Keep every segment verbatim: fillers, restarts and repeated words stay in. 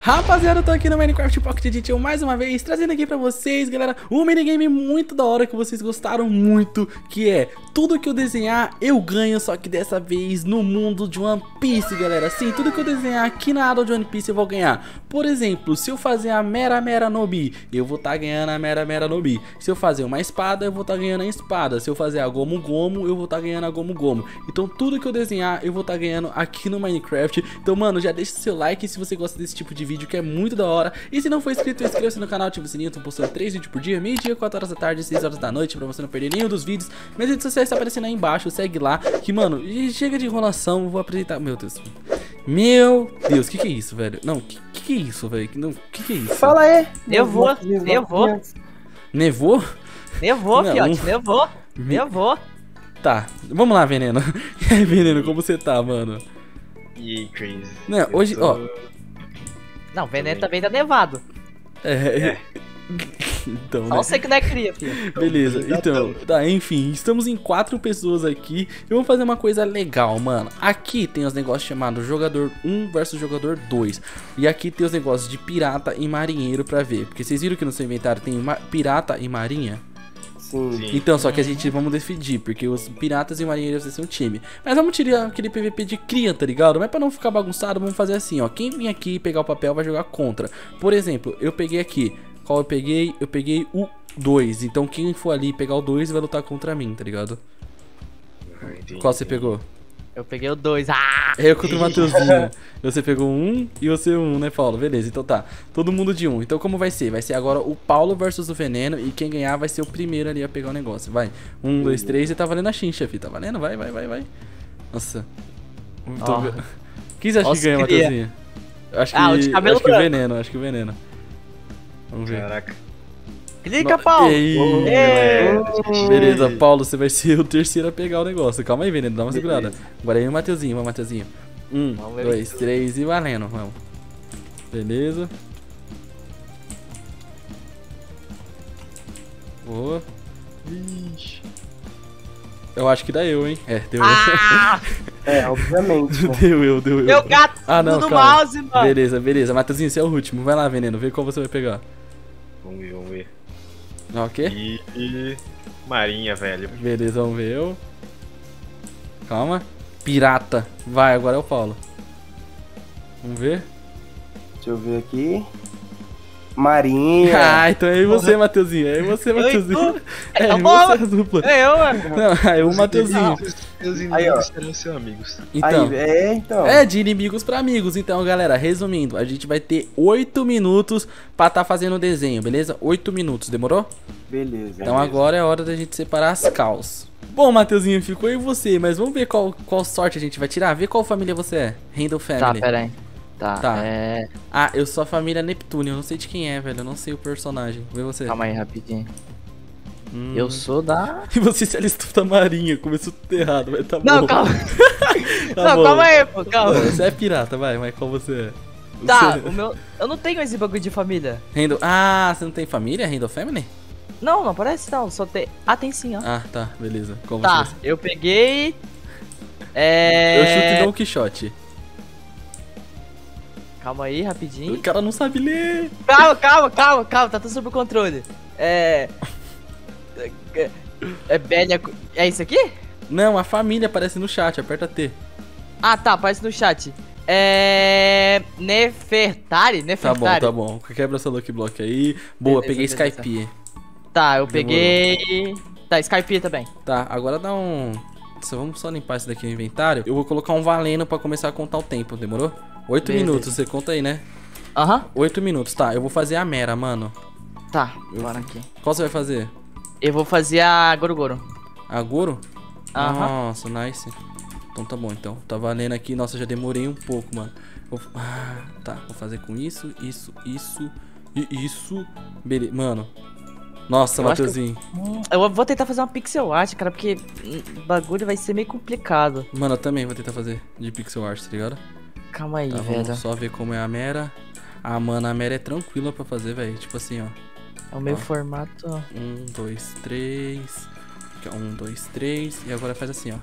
Rapaziada, eu tô aqui no Minecraft Pocket Edition mais uma vez, trazendo aqui pra vocês, galera, um minigame muito da hora que vocês gostaram muito, que é tudo que eu desenhar eu ganho, só que dessa vez no mundo de One Piece, galera. Sim, tudo que eu desenhar aqui na área de One Piece eu vou ganhar. Por exemplo, se eu fazer a Mera Mera Nobi, eu vou tá ganhando a Mera Mera Nobi. Se eu fazer uma espada, eu vou tá ganhando a espada. Se eu fazer a Gomu Gomu, eu vou tá ganhando a Gomu Gomu. Então tudo que eu desenhar eu vou tá ganhando aqui no Minecraft. Então, mano, já deixa o seu like se você gosta desse tipo de vídeo, que é muito da hora. E se não for inscrito, inscreva-se no canal, ativa o sininho. Eu tô postando três vídeos por dia, meio-dia, quatro horas da tarde, seis horas da noite, pra você não perder nenhum dos vídeos. Minhas redes sociais estão aparecendo aí embaixo, segue lá. Que, mano, chega de enrolação, vou apresentar. Meu Deus. Meu Deus, que que é isso, velho? Não, que que, que é isso, velho? Não, que que é isso? Fala aí. Nevou, nevou. Nevou? Nevou, Não. fiote, nevou. Nevou. Tá, vamos lá, Veneno. E aí, Veneno, como você tá, mano? E aí, Crazy? Não, hoje, ó. Não, veneno também tá nevado. É. Então, Só né? você que não é cria, filho. Beleza, então, tá, enfim, estamos em quatro pessoas aqui e vamos fazer uma coisa legal, mano. Aqui tem os negócios chamados jogador um versus jogador dois. E aqui tem os negócios de pirata e marinheiro pra ver. Porque vocês viram que no seu inventário tem ma- pirata e marinha? Sim. Sim. Então, só que a gente vamos decidir, porque os piratas e marinheiros vai ser um time. Mas vamos tirar aquele P V P de cria, tá ligado? Mas pra não ficar bagunçado, vamos fazer assim, ó. Quem vir aqui pegar o papel vai jogar contra. Por exemplo, eu peguei aqui. Qual eu peguei? Eu peguei o dois. Então quem for ali pegar o dois vai lutar contra mim, tá ligado? Ah, entendi. Qual você pegou? Eu peguei o dois. Ah! Eu contra o Matheusinho. Você pegou um e você um, né, Paulo? Beleza, então tá. Todo mundo de um. Então como vai ser? Vai ser agora o Paulo versus o Veneno. E quem ganhar vai ser o primeiro ali a pegar o negócio. Vai. Um, dois, três e tá valendo a chincha, filho. Tá valendo? Vai, vai, vai, vai. Nossa. Tô Ó. ve- Quem você acha Nossa, que ganha, queria. Matheusinho? Acho que, Ah, o de cabelo acho que o branco. Veneno, acho que o Veneno. Vamos ver. Caraca. Clica, No- Paulo. Ei, Ei. Beleza, Paulo, você vai ser o terceiro a pegar o negócio. Calma aí, Veneno, dá uma segurada. Agora aí o Matheusinho, vamos, Matheusinho. Um, Vamos ver. dois, três e valendo, vamos. Beleza. Boa. Ixi. Eu acho que dá eu, hein? É, deu Ah! É, obviamente. eu. né? Deu eu, deu eu. Meu gato Ah, não, no calma. mouse, mano. Beleza, beleza. Matheusinho, você é o último. Vai lá, Veneno, vê qual você vai pegar. Vamos ver, vamos ver. Ok? E... e... Marinha, velho. Beleza, vamos ver eu. Calma. Pirata. Vai, agora é o Paulo. Vamos ver. Deixa eu ver aqui. Marinha. Ah, então é aí você, Matheusinho. É aí você, Matheusinho. É, Tá aí bom, você é a mano. dupla. É eu, mano. Não, aí o Matheusinho. Meus Aí, ó. inimigos serão seus amigos. Então, Aí, é, então. é de inimigos pra amigos. Então, galera, resumindo, a gente vai ter oito minutos pra tá fazendo o desenho, beleza? oito minutos, demorou? Beleza. Então agora é hora da gente separar as caus. Bom, Matheusinho, ficou aí você, mas vamos ver qual, qual sorte a gente vai tirar. Vê qual família você é. Handle Tá, Family. pera aí. Tá, Tá. é... Ah, eu sou a família Neptune, eu não sei de quem é, velho. Eu não sei o personagem. Vê você. Calma aí, rapidinho. Hum. Eu sou da... E você se alistou da marinha, começou tudo errado, mas tá bom. Não, calma. Tá não, bom. calma aí, pô, calma. Você é pirata, vai, mas qual você é? Tá, Você- o meu... Eu não tenho esse bagulho de família. Handle... Ah, você não tem família? Handle Family? Não, não parece não, só tem... Ah, tem sim, ó. Ah, tá, beleza. Qual Tá, você eu peguei... É... Eu chuto Don Quixote. Calma aí, O rapidinho. cara não sabe ler. Calma, calma, calma, calma, tá tudo sob controle. É... É, é Bélia... É isso aqui? Não, a família aparece no chat, aperta T. Ah, tá, aparece no chat. É... Nefertari? Tá Nefertari. bom, tá bom. Quebra essa Lucky Block aí. Boa, Beleza, peguei beleza. Skype. Tá, eu Demorou. peguei... Tá, Skype também. Tá, agora dá um... Só vamos só limpar isso daqui no inventário. Eu vou colocar um valendo pra começar a contar o tempo, demorou? Oito Beleza. minutos, você conta aí, né? Aham. Oito minutos, tá. Eu vou fazer a Mera, mano. Tá, Eu- bora aqui. Qual você vai fazer? Eu vou fazer a Gorogoro. A Goro? Aham. Nossa, nice. Então tá bom, então. Tá valendo aqui. Nossa, já demorei um pouco, mano. Vou... Ah, tá. Vou fazer com isso, isso, isso e isso. Beleza. Mano. Nossa, Eu acho que eu- Matheusinho. Hum, Eu vou tentar fazer uma pixel art, cara, porque hum, o bagulho vai ser meio complicado. Mano, eu também vou tentar fazer de pixel art, tá ligado? Calma aí, Tá, velho. vamos só ver como é a Mera. Ah, mano, a Mera é tranquila pra fazer, velho. Tipo assim, ó. É o meu Ó. formato. Um, dois, três. Aqui, ó. Um, dois, três. E agora faz assim, ó.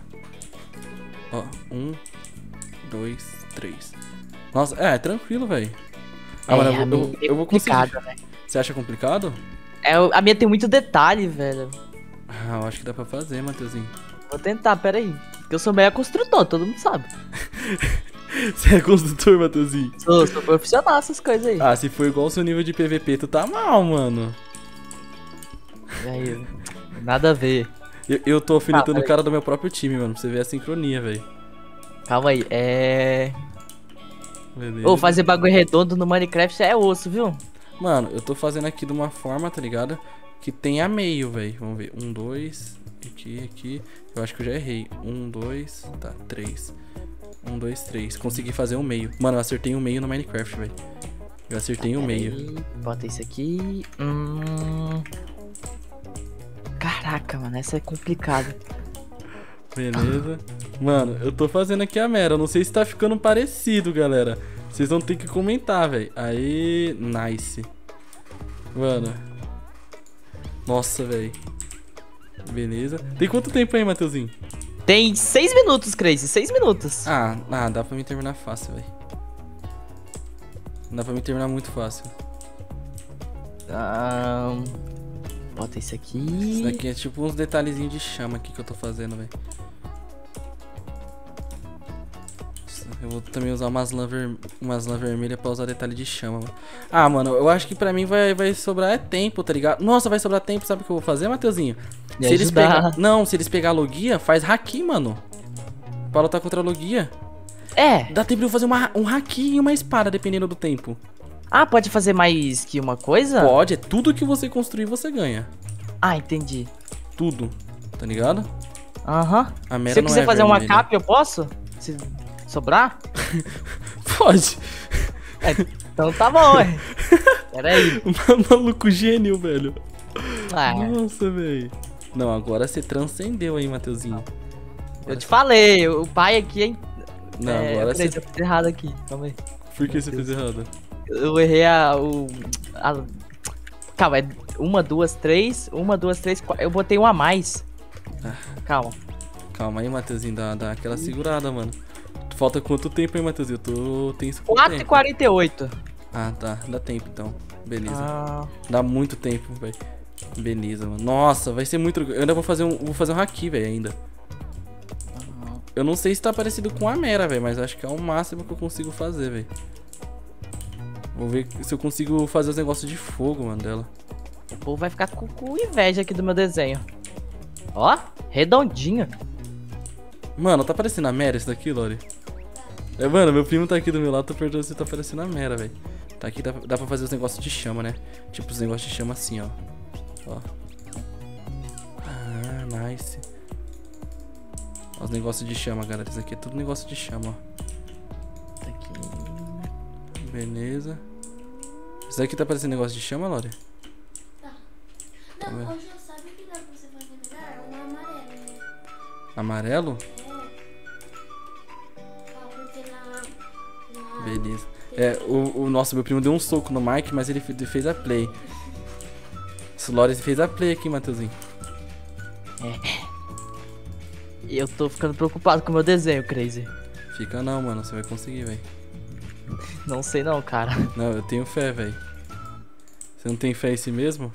Ó, um, dois, três. Nossa, é, é tranquilo, velho. Ah, mano, É, eu, a minha eu, é eu vou conseguir. complicada, velho. Você acha complicado? É, eu- a minha tem muito detalhe, velho. Ah, eu acho que dá pra fazer, Matheusinho. Vou tentar, pera aí. Porque eu sou meio construtor, todo mundo sabe. Você é construtor, Matheusinho? Sou, sou profissional essas coisas aí. Ah, se for igual o seu nível de P V P, tu tá mal, mano. E aí, nada a ver. Eu, eu tô alfinetando Ah, o cara do meu próprio time, mano, pra você ver a sincronia, velho. Calma aí, é... Beleza. Ô, fazer bagulho redondo no Minecraft é osso, viu? Mano, eu tô fazendo aqui de uma forma, tá ligado? Que tem a meio, velho. Vamos ver. Um, dois. Aqui, aqui. Eu acho que eu já errei. Um, dois. Tá, três. Um, dois, três. Consegui fazer um meio. Mano, eu acertei um meio no Minecraft, velho. Eu acertei um Pera meio. aí, bota isso aqui. Hum... Caraca, mano, essa é complicada. Beleza. Mano, eu tô fazendo aqui a mera. Eu não sei se tá ficando parecido, galera. Vocês vão ter que comentar, velho. Aí, nice. Mano. Nossa, velho. Beleza. Tem quanto tempo aí, Matheusinho? Tem seis minutos, Crazy, seis minutos. Ah, ah, dá pra mim terminar fácil, velho. Dá pra mim terminar muito fácil. Ahn, bota isso aqui. Isso daqui é tipo uns detalhezinhos de chama aqui que eu tô fazendo, velho. Eu vou também usar umas lã, ver... umas lã vermelha pra usar detalhe de chama, mano. Ah, mano, eu acho que pra mim vai, vai sobrar é tempo, tá ligado? Nossa, vai sobrar tempo, sabe o que eu vou fazer, Matheusinho? Me Se eles ajudar. pegar... Não, se eles pegar a Logia, faz haki, mano. Pra lutar contra a Logia. É. Dá tempo de eu fazer uma... um haki e uma espada, dependendo do tempo. Ah, pode fazer mais que uma coisa? Pode, é tudo que você construir, você ganha. Ah, entendi. Tudo, tá ligado? Aham. A mera Se eu não quiser é fazer uma vermelha. cap, eu posso? Se sobrar? Pode. É, então tá bom, ué. Pera aí. Maluco gênio, velho. Ah, Nossa, velho. Não, agora você transcendeu aí, Matheusinho. eu te falei, o pai aqui, hein? Não, É, agora peraí, você... eu fiz errado aqui, calma aí. Por que você fez errado? Eu errei a... O, a calma, é uma, duas, três, uma, duas, três, quatro. Eu botei um a mais. Calma. Calma aí, Matheusinho, dá, dá aquela segurada, mano. Falta quanto tempo aí, Matheusinho? Eu tô tenso com o quatro e tempo. quarenta e oito. Ah, tá. Dá tempo, então. Beleza. Ah, Dá muito tempo, velho. Beleza, mano. Nossa, vai ser muito... Eu ainda vou fazer um, vou fazer um haki, velho, ainda. Eu não sei se tá parecido com a Mera, velho, mas acho que é o máximo que eu consigo fazer, velho. Vou ver se eu consigo fazer os negócios de fogo, mano, dela. o povo vai ficar com, com inveja aqui do meu desenho. Ó, redondinho. Mano, tá parecendo a Mera isso daqui, Lori? É, mano, meu primo tá aqui do meu lado, tô perguntando se tá parecendo a Mera, velho. Tá aqui, dá, dá pra fazer os negócios de chama, né? Tipo, os negócios de chama assim, ó. Ó. Ah, nice. Ó, os negócios de chama, galera. Isso aqui é tudo negócio de chama, ó. Tá aqui. Beleza. Isso daqui tá parecendo negócio de chama, Lori? Não, vendo? hoje eu sabe que dá pra você fazer melhor? Um amarelo, né? Amarelo? Ah, porque na... na... Beleza. É, o, o nosso, meu primo deu um soco no Mike, mas ele fe- ele fez a play. O Lori fez a play aqui, Matheusinho. E eu tô ficando preocupado com o meu desenho, Crazy. Fica não, mano. Você vai conseguir, velho. Não sei não, cara. Não, eu tenho fé, velho. Você não tem fé em si mesmo?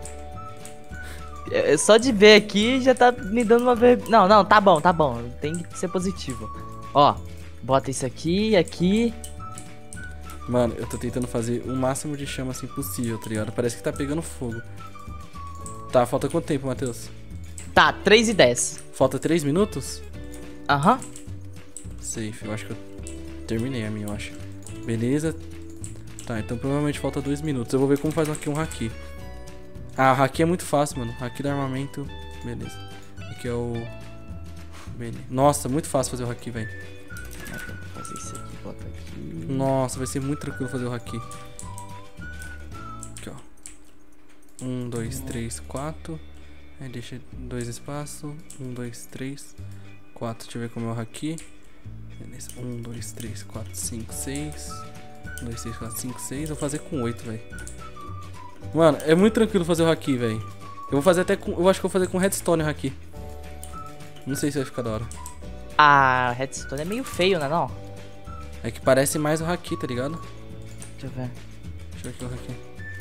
É, só de ver aqui já tá me dando uma ver... Não, não, tá bom, tá bom. Tem que ser positivo. Ó, bota isso aqui, aqui. Mano, eu tô tentando fazer o máximo de chama assim possível, tá ligado? Parece que tá pegando fogo. Tá, falta quanto tempo, Matheus? Tá, três e dez. Falta três minutos? Aham. Safe, eu acho que eu terminei a minha, eu acho. Beleza. Tá, então provavelmente falta dois minutos. Eu vou ver como faz aqui um haki. Ah, o haki é muito fácil, mano. Haki do armamento. Beleza. Aqui é o... Beleza. Nossa, muito fácil fazer o haki, velho. Vou fazer isso aqui, bota aqui. Nossa, vai ser muito tranquilo fazer o haki. Aqui, ó. Um, dois, três, quatro. Aí deixa dois espaços. Um, dois, três, quatro. Deixa eu ver como é o haki. Beleza. Um, dois, três, quatro, cinco, seis. Um, dois, três, quatro, cinco, seis. Vou fazer com oito, velho. Mano, é muito tranquilo fazer o haki, velho. Eu vou fazer até com... Eu acho que eu vou fazer com redstone o haki. Não sei se vai ficar da hora. Ah, redstone é meio feio, né não? É que parece mais o haki, tá ligado? Deixa eu ver. Deixa eu ver aqui.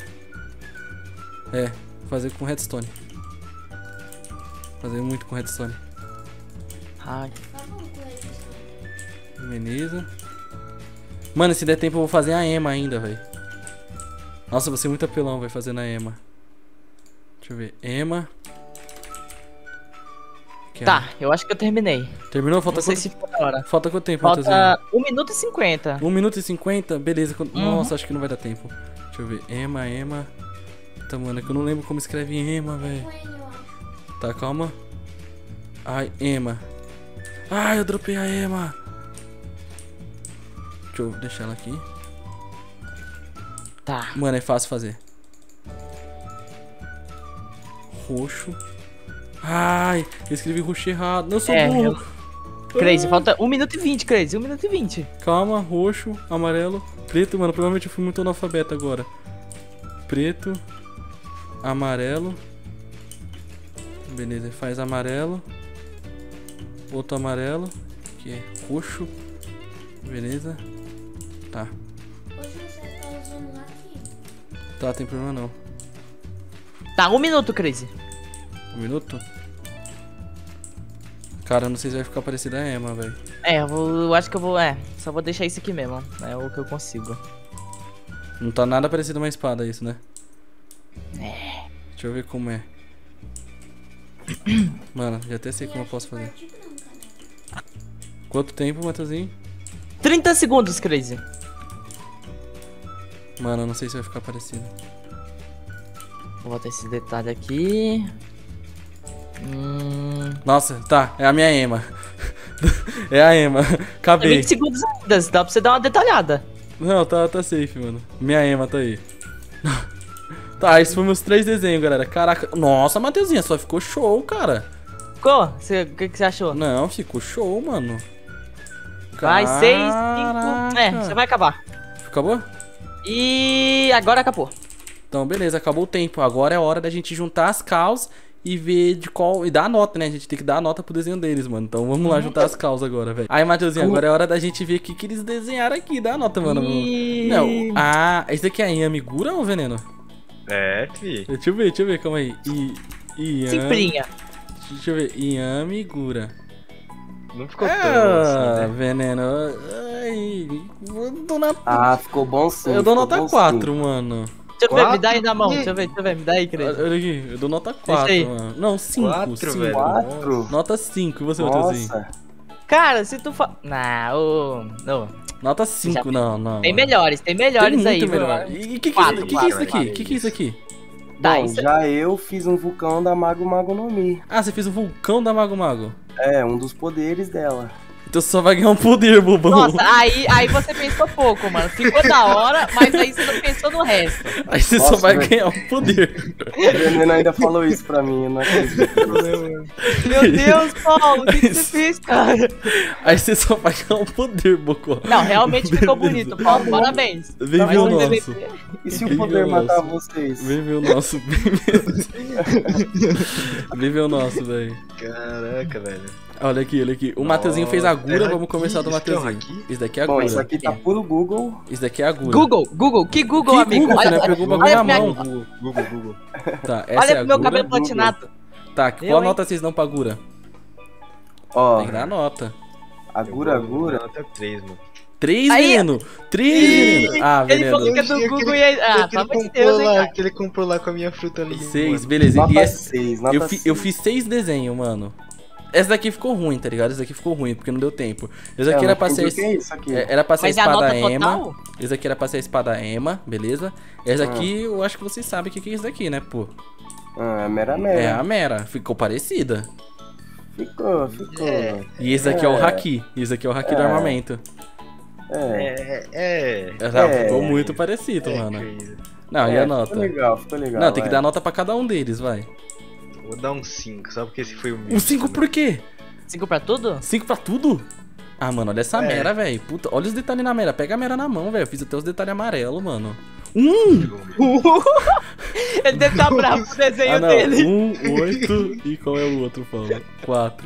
É, fazer com redstone. Fazer muito com redstone. Ai. Tá bom com ele. Beleza. Mano, se der tempo eu vou fazer a Ema ainda, velho. Nossa, você é muito apelão, vai fazer na Ema. Deixa eu ver. Ema. Que Tá, eu acho que eu terminei. é- Terminou? Falta Não sei quanto... se foi a hora. Falta quanto tempo, Matheusinho? Falta um minuto e cinquenta. um minuto e cinquenta? Beleza. quando- Uhum. Nossa, acho que não vai dar tempo. Deixa eu ver. Ema, Ema. Tá, mano, é que eu não lembro como escreve Ema, velho. Com ele, eu acho. Tá, calma. Ai, Ema. Ai, eu dropei a Ema. Deixa eu deixar ela aqui. Tá. Mano, é fácil fazer. Roxo. Ai, eu escrevi roxo errado. Não, eu sou É, burro. Crazy, falta um minuto e vinte, Crazy. um minuto e vinte. Calma, roxo, amarelo, preto. Mano, provavelmente eu fui muito analfabeto agora. Preto, amarelo. Beleza, faz amarelo. Outro amarelo, que é roxo. Beleza. Tá, Hoje você tá usando aqui. tá, tem problema não. Tá, um minuto, Crazy. Um minuto? Cara, eu não sei se vai ficar parecido a Ema, velho. É, eu, vou, eu acho que eu vou. É, só vou deixar isso aqui mesmo. É o que eu consigo. Não tá nada parecido uma espada isso, né? É. Deixa eu ver como é. Mano, já até sei como eu posso fazer. Partido não, cara. Quanto tempo, Matheusinho? trinta segundos, Crazy. Mano, eu não sei se vai ficar parecido. Vou botar esse detalhe aqui. Hum. Nossa, tá, é a minha Ema. É a Ema. Tem Acabei. vinte segundos ainda, dá pra você dar uma detalhada. Não, tá, tá safe, mano. Minha Ema tá aí. Tá, esses foram meus três desenhos, galera. Caraca. Nossa, Matheusinha, só ficou show, cara. Ficou? Você- O que, que você achou? Não, ficou show, mano. Vai, seis, cinco. Caraca. É, você vai acabar. Acabou? E agora acabou. Então, beleza, acabou o tempo. Agora é a hora da gente juntar as causas e ver de qual. E dar a nota, né? A gente tem que dar a nota pro desenho deles, mano. Então vamos lá juntar as causas agora, velho. Aí, Matheusinho, agora é a hora da gente ver o que, que eles desenharam aqui. Dá a nota, mano. E... Não. Ah, esse daqui é a Yamigura ou Veneno? É, fi. Deixa eu ver, deixa eu ver, calma aí. I, Iam- Simplinha. Deixa eu ver. Yamigura. Não ficou tão Ah, assim, né? Veneno. Ai, eu dou nota. Ah, ficou bom sim. eu dou ficou nota bom quatro, mano. Deixa eu ver, me Quatro? dá aí na mão. Deixa eu ver, deixa eu ver, me dá aí, Crazy. Olha aqui, eu dou nota aí. quatro, mano. Não, cinco. Quatro, cinco. velho. sim. Quatro? Nota cinco. E você, Matheusinho? Nossa. Cara, se tu fa... Não, ô, não. Nota cinco, não, não. Tem mano. melhores, tem Tem melhores aí, muito viu? melhor. E o que, que, Quatro, que, que, que é isso quatro, aqui? quatro. O que, que é isso aqui? Tá, Bom, isso... já eu fiz um vulcão da Mago Mago no Mi. Ah, você fez o vulcão da Mago Mago. É, um dos poderes dela. Então você só vai ganhar um poder, bobão. Nossa, aí, aí você pensou pouco, mano. Ficou da hora, mas aí você não pensou no resto. Aí você Nossa, só vai velho. ganhar um poder. O Veneno ainda falou isso pra mim, eu não acredito. Meu Deus, Paulo, o que, que você fez, cara? Aí você só vai ganhar um poder, Bocó. Não, realmente ficou bonito, Paulo. Parabéns. Vem Mas ver o não deve nosso. ter. E se o Vem poder ver o matar nosso. vocês? Vem ver o nosso. Vem ver o nosso, velho. Caraca, velho. Olha aqui, olha aqui. O Matheusinho fez a Gura, é vamos aqui, começar do isso que é o Matheusinho. haki? Isso daqui é a Bom, Gura. isso aqui tá puro Google. Isso daqui é a Gura. Google, Google, que Google, Que amigo? Google, olha, filho? olha, Pegou o bagulho olha na minha- mão. Google, Google, Google. Tá, essa olha é a pro meu Gura. cabelo platinado. Tá, Eu, qual hein? nota vocês dão pra Gura? Ó, Tem que dar nota. a Gura Eu vou Gura. Nota três, mano. Três, Aí- veneno! Três, Ih, veneno! Ah, Ele falou que veneno. é do Google e aí... Ah, pelo amor de Deus, hein, cara. que ele comprou lá com a minha fruta ali. Seis, mano. beleza. E Nota essa, seis, nota eu, fi- eu seis. fiz seis desenhos, mano. Essa daqui ficou ruim, tá ligado? Essa daqui ficou ruim, porque não deu tempo. Essa É, aqui eu era não pra ser. entendi o que é isso aqui. é, Era pra ser a Mas é a espada nota Ema. total? Essa aqui era pra ser a espada Ema, beleza? Essa Ah. aqui, eu acho que vocês sabem o que que é isso daqui, né, pô? Ah, é mera É mera. a Mera. Ficou parecida. Ficou, ficou. É. E esse aqui é, o É. Haki. Esse aqui é o Haki do É. armamento. É. É, é. Essa É. Ficou muito parecido, é mano. crazy. Não, e É, a nota? Ficou legal, ficou legal. Não, tem que vai. dar nota pra cada um deles, vai. Vou dar um cinco, só porque esse foi o meu. Um cinco por quê? Cinco pra tudo? Cinco pra tudo? Ah, mano, olha essa É. Mera, velho. Puta, olha os detalhes na Mera. Pega a Mera na mão, velho. Eu fiz até os detalhes amarelos, mano. Um! Ele deve estar bravo com o desenho Ah, não. dele. Um, oito e qual é o outro, Paulo? Quatro.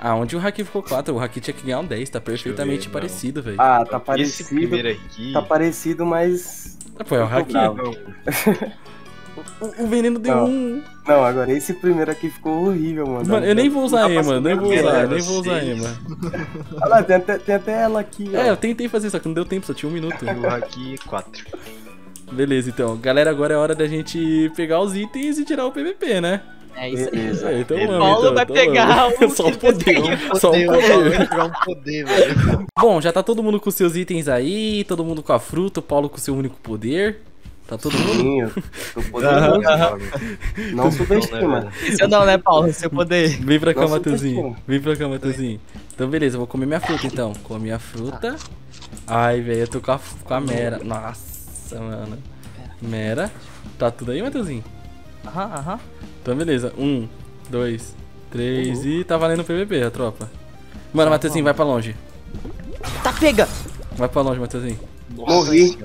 Ah, onde o Haki ficou quatro? O Haki tinha que ganhar um dez, tá perfeitamente ver, parecido, velho. Ah, tá Esse parecido. primeiro aqui. Tá parecido, mas. Pô, é o Haki. bravo. Não, O, o veneno deu Não. um. Não, agora esse primeiro aqui ficou horrível, mano. Mano, eu nem vou usar Não dá pra Ema, nem vou subir, usar, né? nem vou usar Vocês. Ema. Olha lá, tem até, tem até ela aqui, ó. É, eu tentei fazer, só que não deu tempo, só tinha um minuto. o Haki quatro. Beleza, então. Galera, agora é hora da gente pegar os itens e tirar o P V P, né? É isso aí. Beleza. É, então Ele- vamos, Paulo então, vai então pegar vamos. o Só o poder, que só o Poder, poder. vai pegar um poder, velho. Bom, já tá todo mundo com seus itens aí, todo mundo com a fruta, o Paulo com seu único poder. Tá todo mundo? Sim, eu tô poderoso. Não subestima. Isso não, né, Paulo? Seu poder. Vem pra cá, Nossa, Matheusinho. tá aqui, Vem pra cá, Matheusinho. Então, beleza, eu vou comer minha fruta, então. Comi a fruta. Ai, velho, eu tô com a, com a Mera. Nossa, mano. Mera. Tá tudo aí, Matheusinho? Aham, aham. Então, beleza. Um, dois, três e tá valendo o P V P, a tropa. Mano, Matheusinho, vai pra longe. Tá, pega! Vai pra longe, Matheusinho. Morri.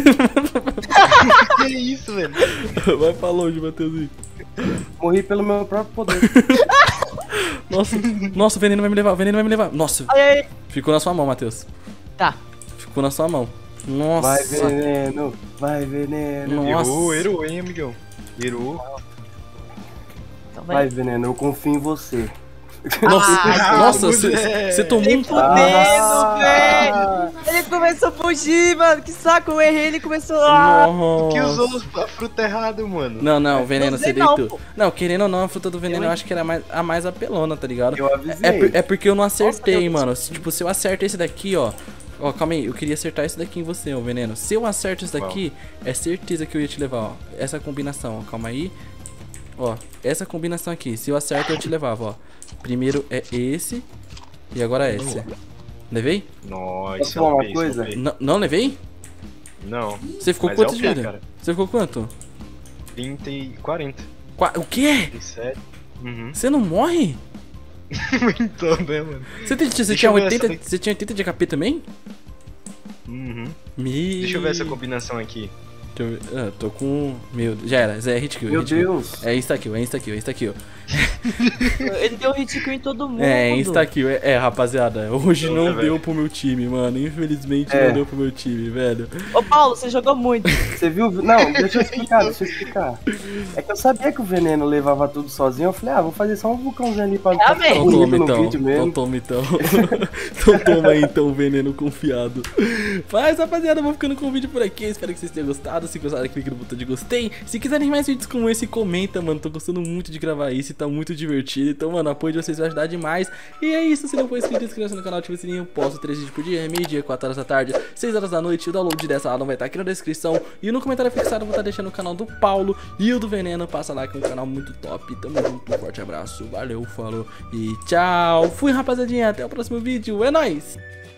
Que isso, velho? Vai pra longe, Matheusinho. Morri pelo meu próprio poder. Nossa, nossa, o veneno vai me levar, o veneno vai me levar. Nossa, Ai, ai. ficou na sua mão, Matheus. Tá. Ficou na sua mão. Nossa. Vai veneno, vai veneno. Nossa. Errou, errou, hein, amigão? Errou. Então Vai vai. veneno, eu confio em você. Nossa, Ah, nossa, mulher. você tomou Nem um... fudendo, velho! Ele começou a fugir, mano. Que saco, eu errei, ele começou a... Que Nossa. usou a fruta errada, mano. Não, não, o veneno usei você não, deitou. pô. Não, querendo ou não, a fruta do veneno eu acho que era mais, a mais apelona, tá ligado? Eu avisei. É, por- é porque eu não acertei, Nossa, mano. Se, tipo, se eu acerto esse daqui, ó. Ó, calma aí, eu queria acertar esse daqui em você, ô veneno. Se eu acerto esse daqui, é certeza que eu ia te levar, ó. Essa combinação, ó, calma aí. Ó, essa combinação aqui, se eu acerto, eu te levava, ó. Primeiro é esse, e agora é esse. Levei? Nossa, Posso falar uma isso, coisa? ok. N- não levei? Não, Você ficou Mas quanto é de o quê, vida? cara? Você ficou quanto? trinta e quarenta. Qua- o quê? trinta e sete. Uhum. Você não morre? Então, né, mano? Você, tem, você, Deixa tinha eu ver oitenta, essa daqui. você tinha oitenta de H P também? Uhum. Me... Deixa eu ver essa combinação aqui. Deixa eu ver. Ah, tô com... Meu... Já era, Zé, hit kill, Meu hit kill. Deus. É insta-kill, é insta-kill, é insta-kill. Ele deu hit kill em todo mundo. É, insta-kill. É, é, rapaziada, hoje Então, não né, deu velho? pro meu time, mano. Infelizmente É. não deu pro meu time, velho. Ô, Paulo, você jogou muito. Você viu? Não, deixa eu explicar, deixa eu explicar. É que eu sabia que o veneno levava tudo sozinho. Eu falei, ah, vou fazer só um vulcãozinho ali pra Ah, ficar velho. Então bonito toma no então, vídeo então mesmo. toma então. Então toma aí então, veneno confiado. Mas rapaziada, eu vou ficando com o vídeo por aqui. Espero que vocês tenham gostado. Se gostaram, clique no botão de gostei. Se quiserem mais vídeos como esse, comenta, mano. Tô gostando muito de gravar isso e tá muito divertido. Então, mano, o apoio de vocês vai ajudar demais. E é isso, se não for inscrito, inscreva-se no canal, ativa o sininho. Posto três vídeos por dia, meio-dia, quatro horas da tarde, seis horas da noite. O download dessa aula vai estar aqui na descrição. E no comentário fixado eu vou estar deixando o canal do Paulo e o do Veneno. Passa lá que é um canal muito top. Tamo junto, um forte abraço. Valeu, falou e tchau. Fui, rapaziadinha. Até o próximo vídeo. É nóis!